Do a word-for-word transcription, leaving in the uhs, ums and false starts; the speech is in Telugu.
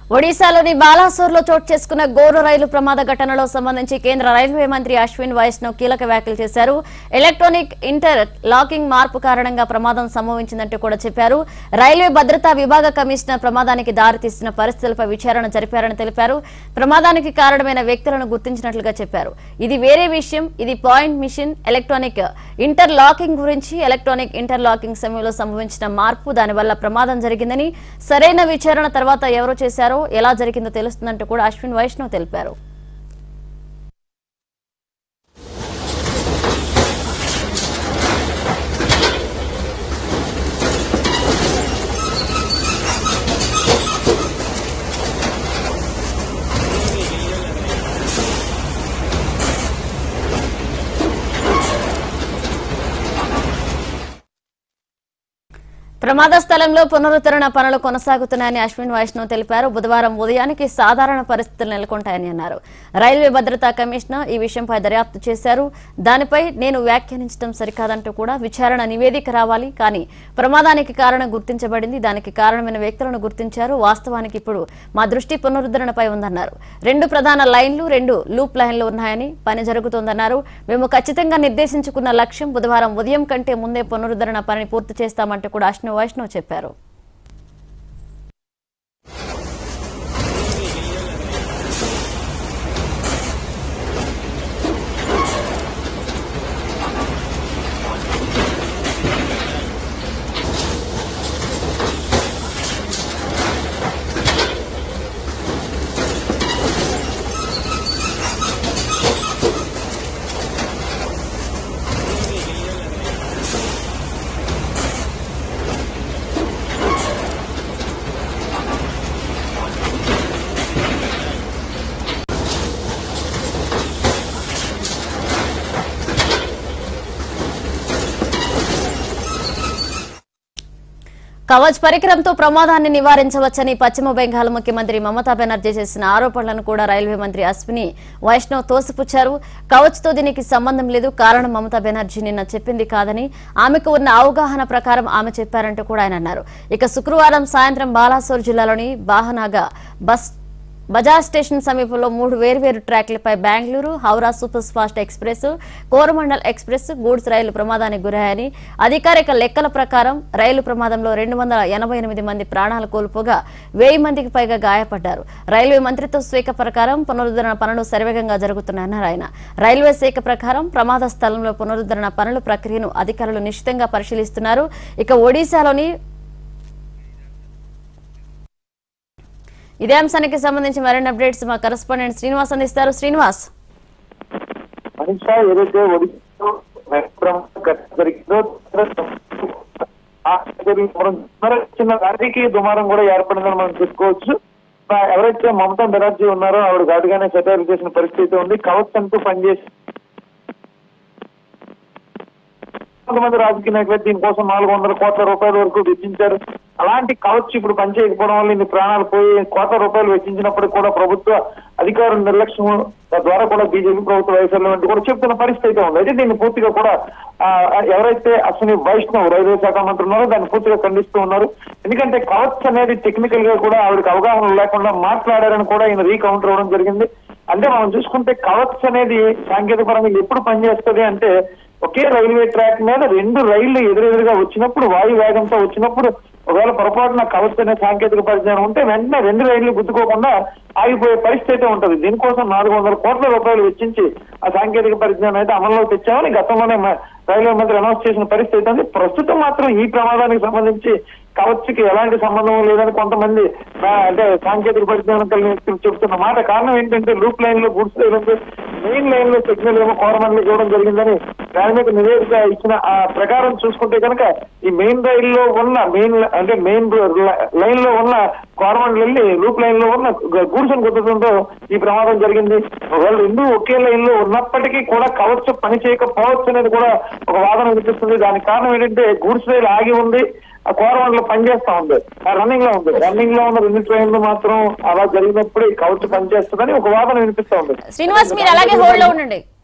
ఒడిశాలోని బాలాసోర్లో చోటు చేసుకున్న గోరు రైలు ప్రమాద ఘటనలో సంబంధించి కేంద్ర రైల్వే మంత్రి అశ్విన్ వైష్ణవ్ కీలక వ్యాఖ్యలు చేశారు. ఎలక్ట్రానిక్ ఇంటర్ లాకింగ్ మార్పు కారణంగా ప్రమాదం సంభవించిందంటూ కూడా చెప్పారు. రైల్వే భద్రతా విభాగ కమిషనర్ ప్రమాదానికి దారితీసిన పరిస్థితులపై విచారణ జరిపారని తెలిపారు. ప్రమాదానికి కారణమైన వ్యక్తులను గుర్తించినట్లుగా చెప్పారు. ఇది వేరే విషయం, ఇది point machine electronic interlocking గురించి. ఎలక్ట్రానిక్ ఇంటర్ లాకింగ్ సమయంలో సంభవించిన మార్పు, దానివల్ల ప్రమాదం జరిగిందని, సరైన విచారణ తర్వాత ఎవరు చేశారో ఎలా జరిగిందో తెలుస్తుందంటూ కూడా అశ్విన్ వైష్ణవ్ తెలిపారు. ప్రమాద స్థలంలో పునరుద్ధరణ పనులు కొనసాగుతున్నాయని అశ్విన్ వైష్ణవ్ తెలిపారు. బుధవారం ఉదయానికి సాధారణ పరిస్థితులు నెలకొంటాయని అన్నారు. రైల్వే భద్రతా కమిషనర్ ఈ విషయంపై దర్యాప్తు చేశారు. దానిపై నేను వ్యాఖ్యానించడం సరికాదంటూ కూడా విచారణ నివేదిక రావాలి, కానీ ప్రమాదానికి కారణం గుర్తించబడింది, దానికి కారణమైన వ్యక్తులను గుర్తించారు. వాస్తవానికి ఇప్పుడు మా దృష్టి పునరుద్ధరణపై ఉందన్నారు. రెండు ప్రధాన లైన్లు, రెండు లూప్ లైన్లు ఉన్నాయని, పని జరుగుతోందన్నారు. మేము ఖచ్చితంగా నిర్దేశించుకున్న లక్ష్యం బుధవారం ఉదయం కంటే ముందే పునరుద్ధరణ పనిని పూర్తి చేస్తామంటూ కూడా అశ్విన్ వైష్ణవ్ చెప్పారు. కవచ్ పరికరంతో ప్రమాదాన్ని నివారించవచ్చని పశ్చిమ బెంగాల్ ముఖ్యమంత్రి మమతా బెనర్జీ చేసిన ఆరోపణలను కూడా రైల్వే మంత్రి అశ్విని వైష్ణవ్ తోసిపుచ్చారు. కవచ్ తో దీనికి సంబంధం లేదు, కారణం మమతా బెనర్జీ నిన్న చెప్పింది కాదని, ఆమెకు ఉన్న అవగాహన ప్రకారం ఆమె చెప్పారంటూ కూడా ఆయన అన్నారు. ఇక శుక్రవారం సాయంత్రం బాలాసోర్ జిల్లాలోని బాహనాగా బస్ బజాజ్ స్టేషన్ సమీపంలో మూడు వేర్వేరు ట్రాక్లపై Bengaluru Howrah super fast express, Coromandel express goods రైలు ప్రమాదానికి గురయ్యాయని, అధికారిక లెక్కల ప్రకారం రైలు ప్రమాదంలో రెండు వందల ఎనభై ఎనిమిది మంది ప్రాణాలు కోల్పోగా వెయ్యి మందికి పైగా గాయపడ్డారు. రైల్వే మంత్రిత్వ శాఖ ప్రకారం పునరుద్ధరణ పనులు శరవేగంగా జరుగుతున్నాయన్నారు ఆయన. రైల్వే శాఖ ప్రకారం ప్రమాద స్థలంలో పునరుద్ధరణ పనుల ప్రక్రియను అధికారులు నిశితంగా పరిశీలిస్తున్నారు. ఇక ఒడిశాలోని ఇదే అంశానికి సంబంధించి మరిన్ని అప్డేట్స్ మా కరెస్పాండెంట్ శ్రీనివాస్ అందిస్తారు. శ్రీనివాస్, ఏదైతే చిన్న రాజకీయ దుమారం కూడా ఏర్పడిందని మనం చెప్పుకోవచ్చు. ఎవరైతే మమతా బెనర్జీ ఉన్నారో ఆవిడ ఘాటుగానే సెటైల్ చేసిన పరిస్థితి ఉంది. కవచ్ అంటూ పనిచేసి కొంతమంది రాజకీయ నాయకులు దీనికోసం నాలుగు వందల కోట్ల రూపాయల వరకు వెచ్చించారు. అలాంటి కవచ్ ఇప్పుడు పనిచేయకపోవడం వల్ల ఇన్ని ప్రాణాలు పోయి కోట్ల రూపాయలు వెచ్చించినప్పటికీ కూడా ప్రభుత్వ అధికారుల నిర్లక్ష్యం ద్వారా కూడా బీజేపీ ప్రభుత్వ వైఫల్యం వంటి కూడా చెప్తున్న పరిస్థితి అయితే ఉంది. అయితే దీన్ని పూర్తిగా కూడా ఎవరైతే అశ్విని వైష్ణవ్ రైల్వే శాఖ మంత్రి ఉన్నారో దాన్ని పూర్తిగా ఖండిస్తూ ఉన్నారు. ఎందుకంటే కవచ్ అనేది టెక్నికల్ గా కూడా ఆవిడకి అవగాహన లేకుండా మాట్లాడారని కూడా ఈయన రీకౌంటర్ అవ్వడం జరిగింది. అంటే మనం చూసుకుంటే కవచ్ అనేది సాంకేతిక పరంగా ఎప్పుడు పనిచేస్తుంది అంటే, ఒకే రైల్వే ట్రాక్ మీద రెండు రైళ్లు ఎదురెదురుగా వచ్చినప్పుడు, వాయు వేగంతో వచ్చినప్పుడు, ఒకవేళ పొరపాటున కవచ్ అనే సాంకేతిక పరిజ్ఞానం ఉంటే వెంటనే రెండు రైళ్లు గుద్దుకోకుండా ఆగిపోయే పరిస్థితి ఉంటుంది. దీనికోసం నాలుగు వందల కోట్ల రూపాయలు వెచ్చించి ఆ సాంకేతిక పరిజ్ఞానం అయితే అమల్లో తెచ్చామని గతంలోనే రైల్వే మంత్రి అనౌన్స్ చేసిన పరిస్థితి ఉంది. ప్రస్తుతం మాత్రం ఈ ప్రమాదానికి సంబంధించి కవచ్కి ఎలాంటి సంబంధం లేదని కొంతమంది అంటే సాంకేతిక పరిజ్ఞానం కలిగిన వ్యక్తులు చెబుతున్న మాట. కారణం ఏంటంటే లూప్ లైన్ లో గుడ్స్ లైన్ ఉంది, మెయిన్ లైన్ లో సిగ్నల్ ఏమో కోరమండలి ఇవ్వడం జరిగిందని దాని మీద నివేదిక ఇచ్చిన ఆ ప్రకారం చూసుకుంటే కనుక ఈ మెయిన్ రైల్లో ఉన్న మెయిన్ అంటే మెయిన్ లైన్ లో ఉన్న కోరమండలి వెళ్ళి లూప్ లైన్ లో ఉన్న గూడ్స్ అని గుర్తుందో ఈ ప్రమాదం జరిగింది. ఒకవేళ రెండు ఒకే లైన్ లో ఉన్నప్పటికీ కూడా కవచ్ పని చేయకపోవచ్చు అనేది కూడా ఒక వాదన వినిపిస్తుంది. దానికి కారణం ఏంటంటే గూడ్స్ రైలు ఆగి ఉంది, ఆ కోరమండలో పనిచేస్తా ఉంది, రన్నింగ్ లో ఉంది. రన్నింగ్ లో ఉన్న రెండు ట్రైన్లు మాత్రం అలా జరిగినప్పుడు కవచ్ పనిచేస్తుందని ఒక వాదన వినిపిస్తా ఉంది. శ్రీనివాస్, మీరు అలాగే హోల్డ్ లో ఉండండి.